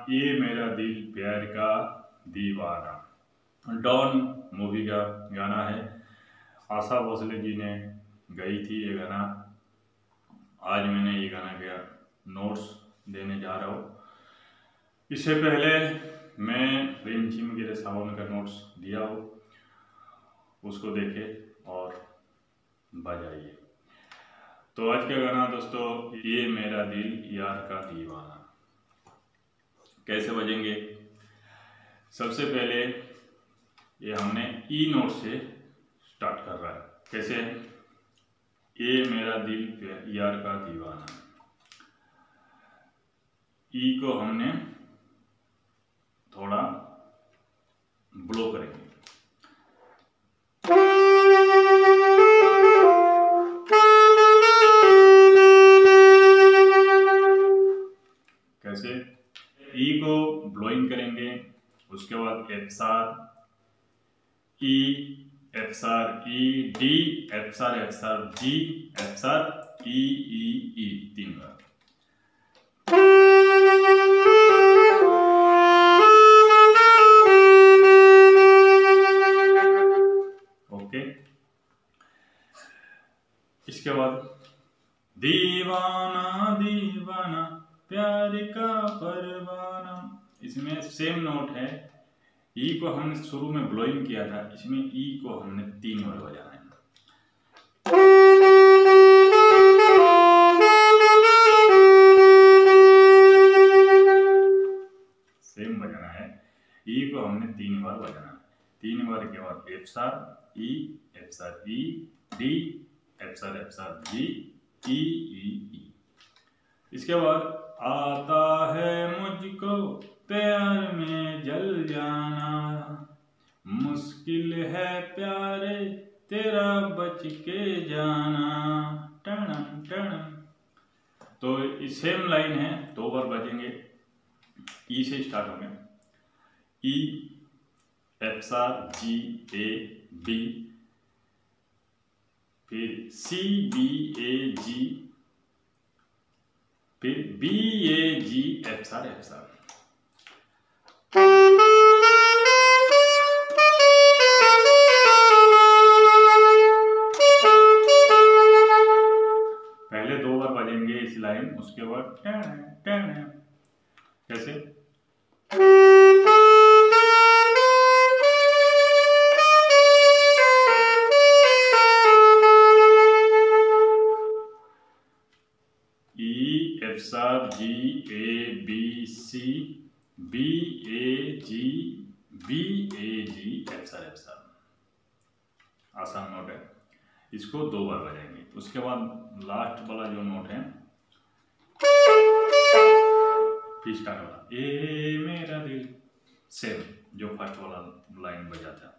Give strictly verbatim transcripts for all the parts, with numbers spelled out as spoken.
ये मेरा दिल प्यार का दीवाना, डॉन मूवी का गाना है। आशा भोसले जी ने गाई थी ये गाना। आज मैंने ये गाना का नोट्स देने जा रहा हूँ। इससे पहले मैं रिमझिम गिरे सावन का नोट्स दिया हो, उसको देखे और बजाइए। तो आज का गाना दोस्तों, ये मेरा दिल यार का दीवाना। कैसे बजेंगे? सबसे पहले ये हमने ई नोट से स्टार्ट कर रहा है। कैसे? ये मेरा दिल यार का दीवाना। ई को हमने थोड़ा ब्लो करेंगे। कैसे? ई को ब्लोइंग करेंगे, उसके बाद F sharp E, F sharp E, D, F sharp F sharp G, F sharp ई ई ई, तीन बार। ओके। इसके बाद दीवाना दीवाना प्यार का परवाना, इसमें सेम नोट है। ई को हमने शुरू में ब्लोइंग किया था, इसमें ई को हमने तीन बार बजाना है। सेम बजाना है। ई को हमने तीन बार बजाना है। तीन बार के बाद F sharp E, F sharp E, D, F sharp F sharp G, ई ई ई। इसके बाद आता है मुझको प्यार में जल जाना, मुश्किल है प्यारे तेरा बच के जाना, टणम टणम। तो सेम लाइन है, दो बार बजेंगे। ई से स्टार्ट होंगे। ई, F sharp G A B, फिर सी बी ए जी, फिर B A G, F sharp F sharp. पहले दो बार बजेंगे इस लाइन, उसके बाद टन टन। कैसे? E, F sharp G A B C, B A G, B A G, F sharp F sharp. आसान note है, इसको दो बार बजाएंगे। उसके बाद लास्ट वाला जो नोट है, फिर स्टार्ट वाला ए मेरा दिल, सेम जो फर्स्ट वाला लाइन बजा था।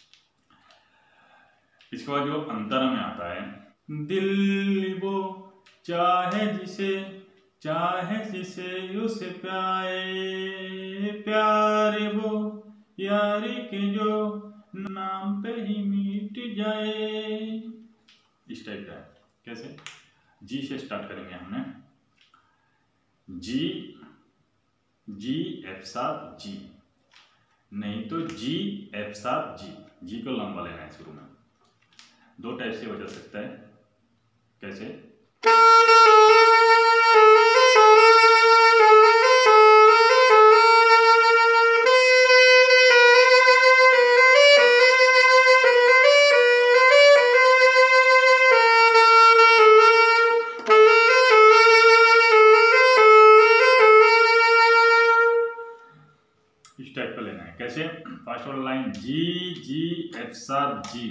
इसके बाद जो अंतर में आता है, दिल वो चाहे जिसे चाहे जिसे उसे प्यारे, प्यार वो यारी के जो नाम पे ही मिट जाए। इस टाइप का है। कैसे? जी से स्टार्ट करेंगे हमने। जी, जी एफ शार जी, नहीं तो जी एफ शार जी। जी को लंबा लेना है शुरू में। दो टाइप से बजा सकता है। कैसे? इस टाइप का लेना है। कैसे? फर्स्ट वाला लाइन जी जी एफ शार जी,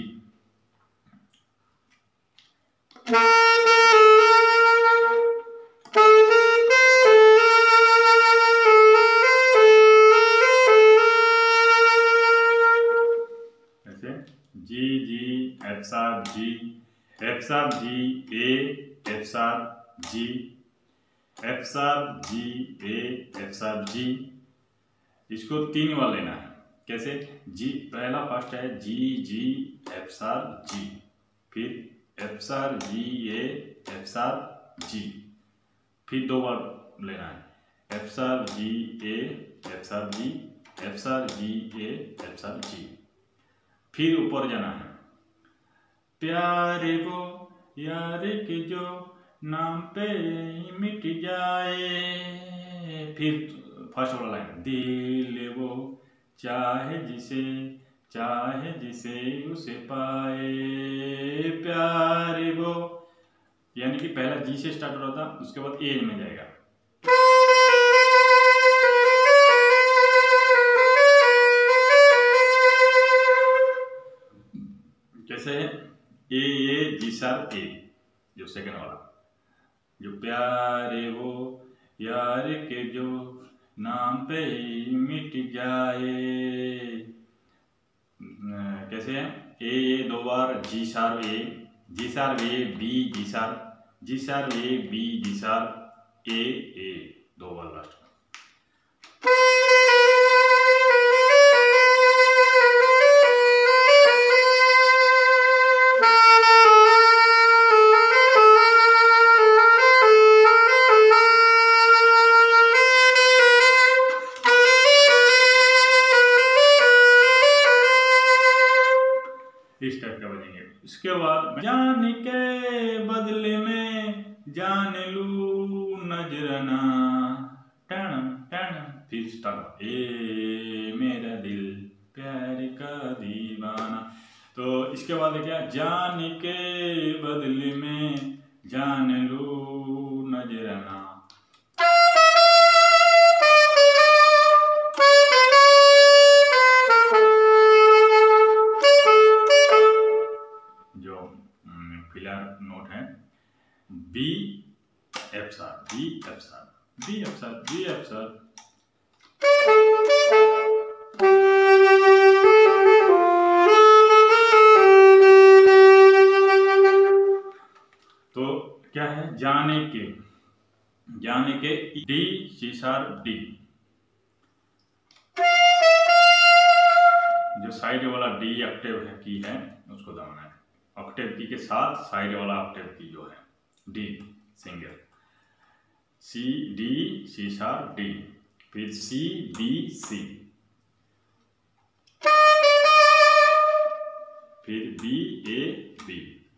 कैसे? जी जी F sharp G, F sharp G A, F sharp G, F sharp G A, F sharp जी। इसको तीन बार लेना है। कैसे? जी पहला फर्स्ट है जी जी एफ शार जी, फिर F sharp G A, F sharp जी, फिर दो बार लेना है। F sharp G A, F sharp G, F sharp G A, F sharp G. फिर ऊपर जाना है, प्यारे वो यार के जो नाम पे मिट जाए। फिर फर्स्ट वाला लाइन, दिल वो चाहे जिसे, चाहे जिसे उसे पाए, प्यारे वो, यानी कि पहला जी से स्टार्ट हो रहा था, उसके बाद ए में जाएगा। कैसे है, ए ए जी शार्प ए, जो सेकंड वाला, जो प्यारे वो यार के जो नाम पे मिट जाए। कैसे है, ए ए दो बार, G sharp A, G sharp A B, G sharp, G sharp A B, G sharp A A, दो बार लास्ट में। इस टाइप का बजेंगे। इसके बाद जान के बदले में जान लू नजरना, टन टन, फिर स्टार्ट, ए मेरा दिल प्यार का दीवाना। तो इसके बाद क्या, जान के बदले में जान लू नजरना। फिलहाल नोट है B F sharp, B F sharp, B F sharp, B F sharp. तो क्या है, जाने के, जाने के डी, सी शार्प डी, जो साइड वाला डी ऑक्टेव है की है, उसको दबाना है। ऑक्टेव की के साथ साइड वाला ऑक्टेव की जो है D single, C D C sharp D, फिर सी बी सी, फिर बी ए बी।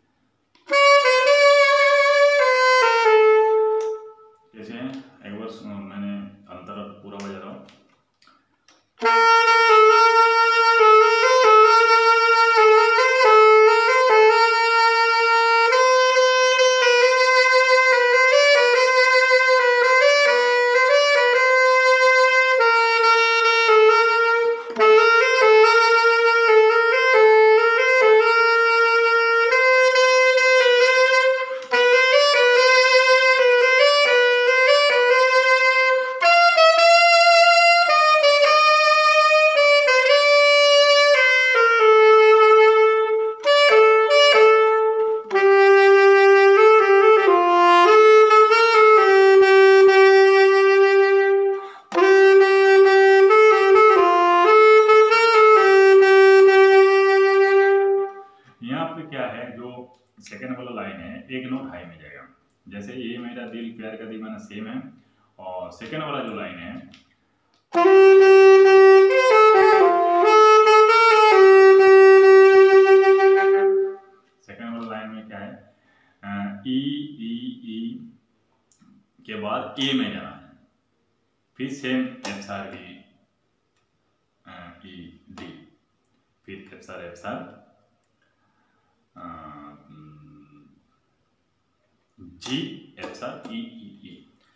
कैसे हैं, एक बार मैंने अंतर पूरा बजा रहा हूँ। सेकेंड वाला लाइन है, एक नोट हाई में जाएगा। जैसे ये मेरा दिल प्यार का दीवाना सेम है, और सेकेंड वाला जो लाइन है सेकेंड वाला लाइन में क्या है, ई ई ई के बाद ए में जाना है, फिर same F sharp E E D, फिर F sharp F sharp G, F sharp E E E.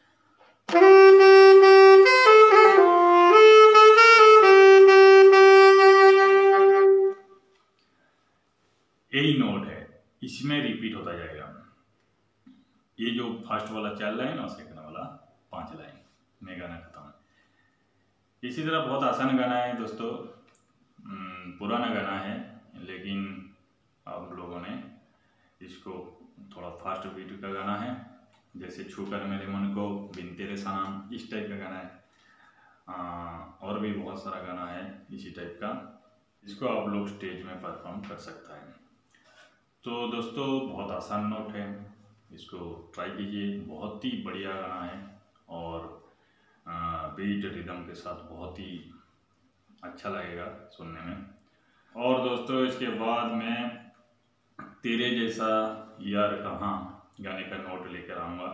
यही नोट है, इसमें रिपीट होता जाएगा। ये जो फर्स्ट वाला चार लाइन और सेकंड वाला पांच लाइन में गाना खत्म है। इसी तरह बहुत आसान गाना है दोस्तों, पुराना गाना है, लेकिन आप लोगों ने इसको थोड़ा फास्ट बीट का गाना है, जैसे छूकर मेरे मन को, बिन तेरे सनम, इस टाइप का गाना है। आ, और भी बहुत सारा गाना है इसी टाइप का, इसको आप लोग स्टेज में परफॉर्म कर सकता है। तो दोस्तों बहुत आसान नोट है, इसको ट्राई कीजिए, बहुत ही बढ़िया गाना है और बीट रिदम के साथ बहुत ही अच्छा लगेगा सुनने में। और दोस्तों इसके बाद मैं तेरे जैसा यार कहाँ गाने का नोट लेकर आऊँगा,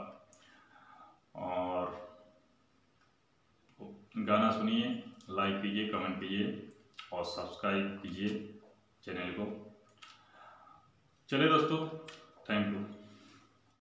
और गाना सुनिए, लाइक कीजिए, कमेंट कीजिए और सब्सक्राइब कीजिए चैनल को। चलिए दोस्तों